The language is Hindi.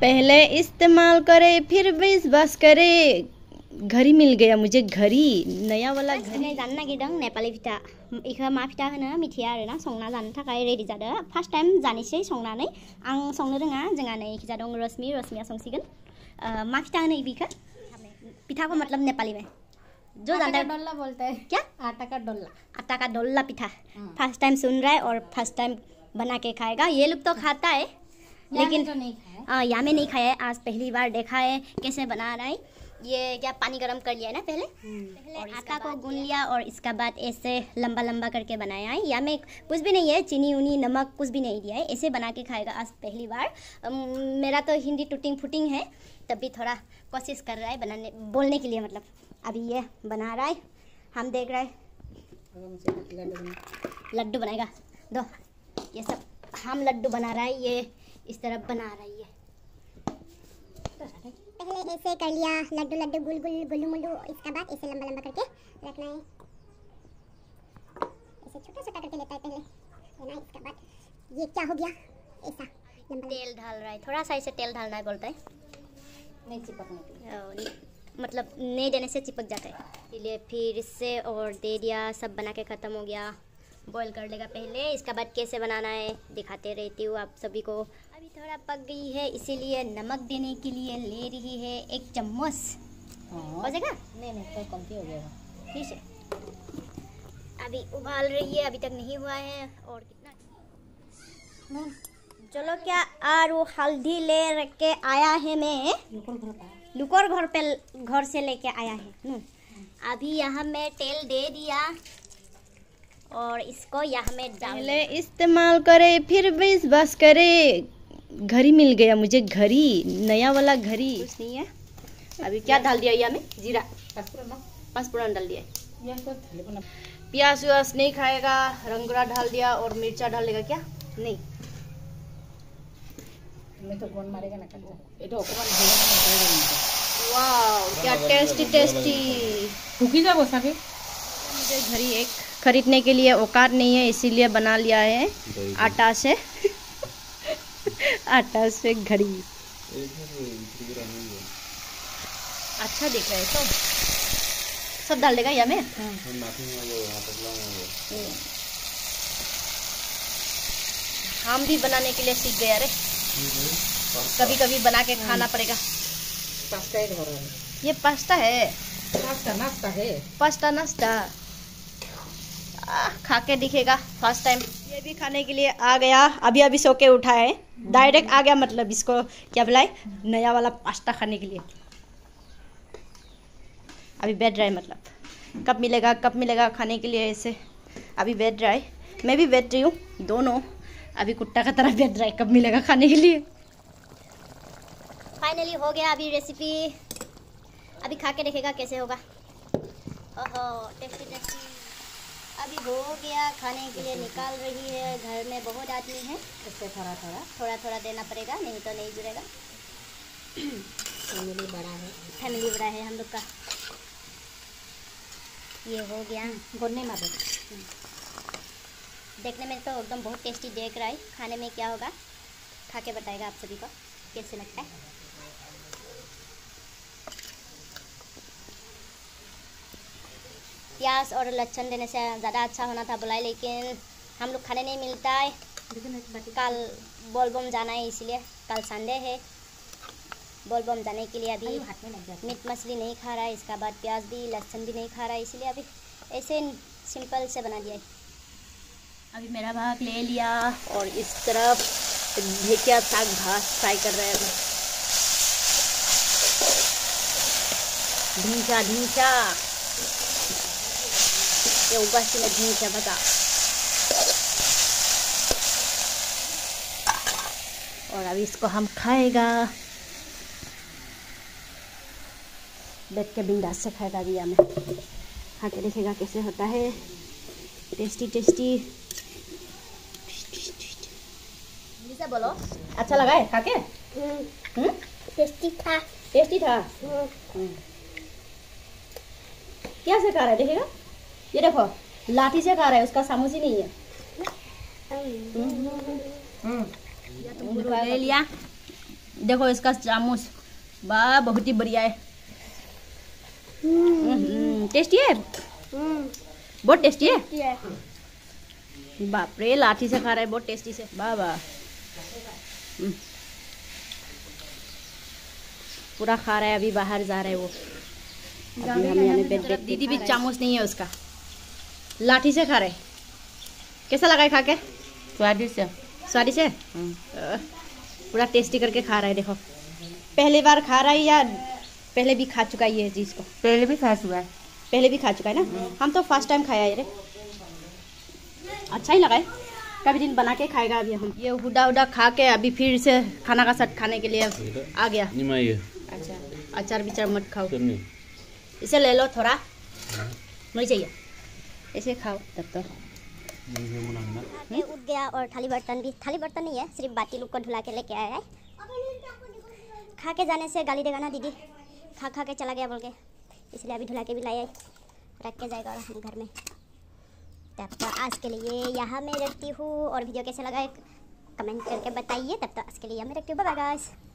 पहले इस्तेमाल करे फिर विश्वास करे। घड़ी मिल गया मुझे, घड़ी नया वाला घड़ी। जानो नागिरदों नेपाली फिथा। इखो मा फिथा होनो मिथिया आरोना, संना जानो थाखाय रेडि जादो। फार्स्ट टाइम जानोसै संनानै। आं संनो रोङा, जोंहा नै इखिजा दं रश्मिया संसिगोन। मा फिथा होनो इखो? पिठा को मतलब नेपाली में जो जानता है डोला बोलते हैं। क्या? आटा का डोला। आटा का डोला पिठा। फर्स्ट टाइम सुन रहा है और फर्स्ट टाइम बना के खाएगा। ये लोग तो खाता है लेकिन तो नहीं खाया। यहाँ में नहीं खाया है, आज पहली बार देखा है कैसे बना रहा है। ये क्या पानी गरम कर लिया है ना पहले और आटा को गूंद लिया और इसका बाद ऐसे लंबा लंबा करके बनाया है। यहाँ में कुछ भी नहीं है, चीनी उनी नमक कुछ भी नहीं दिया है, ऐसे बना के खाएगा आज पहली बार। मेरा तो हिंदी टूटिंग फुटिंग है, तब भी थोड़ा कोशिश कर रहा है बनाने बोलने के लिए। मतलब अभी ये बना रहा है, हम देख रहे हैं। लड्डू बनाएगा दो, ये सब हम लड्डू बना रहा है, ये इस तरह बना रही है। पहले ऐसे कर लिया लड्डू लड्डू गुल गुल गुल्लू मुल्लू, इसका बाद ऐसे लंबा लंबा करके रखना है। ऐसे छोटा छोटा करके लेता है पहले, है ना। इसका बाद ये क्या हो गया, ऐसा लंबा तेल डाल रहा है, थोड़ा सा इसे तेल डालना है बोलता है, नहीं चिपकने के लिए। मतलब नहीं देने से चिपक जाता है, इसलिए फिर इससे और दे दिया। सब बना के ख़त्म हो गया। बॉईल कर लेगा पहले, इसका बाद कैसे बनाना है दिखाते रहती हूँ आप सभी को। अभी थोड़ा पक गई है इसीलिए नमक देने के लिए ले रही है 1 चम्मच। हो जाएगा? नहीं तो कमती हो जाएगा। ठीक है, अभी उबाल रही है, अभी तक नहीं हुआ है। और कितना चलो क्या आरू हल्दी ले रख के आया है मैं, लुकोर घर से लेके आया है। अभी यहाँ मैं तेल दे दिया और इसको यहाँ में पहले इस्तेमाल करे फिर विश्वास करे। घड़ी मिल गया मुझे, घड़ी नया वाला घड़ी। कुछ नहीं है। अभी क्या डाल दिया यहाँ में? जीरा पाँचफोरन डाल दिया। प्याज व्याज नहीं खाएगा, रंगरा डाल दिया और मिर्चा डाल देगा क्या? नहीं, तो कौन मारेगा ना करता। वाह क्या टेस्टी टेस्टी। फूकी जा वो सके। मुझे घड़ी एक खरीदने के लिए औकात नहीं है, इसीलिए बना लिया है आटा से। आटा से घड़ी अच्छा दिख रहा है। तो सब डाल देगा यहाँ में। हम भी बनाने के लिए सीख गए। अरे कभी कभी बना के खाना पड़ेगा। पास्ता है घर में। ये पास्ता है? पास्ता नाश्ता है। पास्ता नाश्ता खा के दिखेगा फर्स्ट टाइम। ये भी खाने के लिए आ गया, अभी अभी सो के उठा है, डायरेक्ट आ गया। मतलब इसको क्या बुलाए, नया वाला पास्ता खाने के लिए। अभी बैठ रहा है, मतलब कब मिलेगा खाने के लिए। ऐसे अभी बैठ रहा है, मैं भी बैठ रही हूँ, दोनों अभी कुत्ता का तरह बैठ रहा है, कब मिलेगा खाने के लिए। फाइनली हो गया अभी रेसिपी, अभी खा के देखेगा कैसे होगा। ओहो टेस्टी टेस्टी अभी हो गया, खाने के लिए निकाल रही है। घर में बहुत आदमी है, इससे थोड़ा थोड़ा देना पड़ेगा, नहीं तो नहीं जुड़ेगा। फैमिली बड़ा है हम लोग का। ये हो गया गोने में देखने में तो एकदम बहुत टेस्टी देख रहा है। खाने में क्या होगा खा के बताएगा आप सभी को कैसे लगता है। प्याज और लहसुन देने से ज़्यादा अच्छा होना था बुलाई, लेकिन हम लोग खाने नहीं मिलता है। कल बोलबम जाना है, इसलिए कल संडे है। बोलबम जाने के लिए अभी मीट मछली नहीं खा रहा है, इसका बाद प्याज भी लहसुन भी नहीं खा रहा है, इसलिए अभी ऐसे सिंपल से बना दिया है। अभी मेरा भाग ले लिया और इस तरफ ढेकिया साग घास फ्राई कर रहे हैं। ढींचा ढींचा ये उगासी में ढींचा बता। और अभी इसको हम खाएगा, बैठ के बिंदास से खाएगा। अभी हमें खा के देखेगा कैसे होता है। टेस्टी टेस्टी बोलो, अच्छा लगा है खा के? टेस्टी था। टेस्टी था। क्या से खा रहा है देखेगा, ये देखो लाठी से खा रहा है, उसका सामूसी नहीं है। ले लिया देखो इसका चामच, वाह बहुत ही बढ़िया है। टेस्टी है, बहुत टेस्टी है। बाप रे, लाठी से खा रहा है, बहुत टेस्टी से। वाह वाह, पूरा खा रहा है। अभी बाहर जा रहा है वो, अभी हम यहाँ पे दीदी भी चामच नहीं है उसका, लाठी से खा रहे। कैसा लगा है खा के? स्वादिष्ट है। स्वादिष्ट है, पूरा टेस्टी करके खा रहा है। देखो पहली बार खा रहा है या पहले भी खा चुका है ये चीज़ को? पहले भी खा चुका है। पहले भी खा चुका है ना? हम तो फर्स्ट टाइम खाया है रे, अच्छा ही लगा है। कभी दिन बना के खाएगा अभी हम। ये हुडा हुडा खा के अभी फिर से खाना का साथ खाने के लिए आ गया। अच्छा, अचार विचार मत खाओ, इसे ले लो थोड़ा, नहीं चाहिए, इसे खाओ तब तक। उठ गया और थाली बर्तन नहीं है, सिर्फ बाटी लोग को धुला के लेके आया है। खा के जाने से गाली देगा ना दीदी, खा के चला गया बोल के, इसलिए अभी धुला के भी लाया है, रख के जाएगा हम घर में। तब तो आज के लिए यहाँ मैं रखती हूँ, और वीडियो कैसे लगा कमेंट करके बताइए। तब तो आज के लिए यहाँ मैं रखती हूँ, बाय बाय गाइस।